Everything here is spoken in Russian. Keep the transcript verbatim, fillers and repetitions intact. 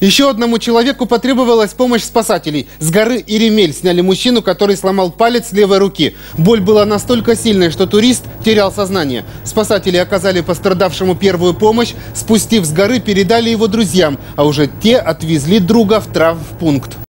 Еще одному человеку потребовалась помощь спасателей. С горы Иремель сняли мужчину, который сломал палец левой руки. Боль была настолько сильной, что турист терял сознание. Спасатели оказали пострадавшему первую помощь, спустив с горы, передали его друзьям, а уже те отвезли друга в травмпункт.